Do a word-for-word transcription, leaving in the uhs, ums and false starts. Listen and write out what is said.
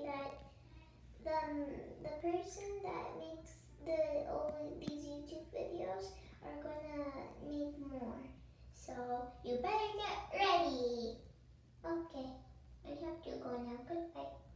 that the the person that makes the all these YouTube videos are gonna make more. So you better get ready. Okay, I have to go now. Goodbye.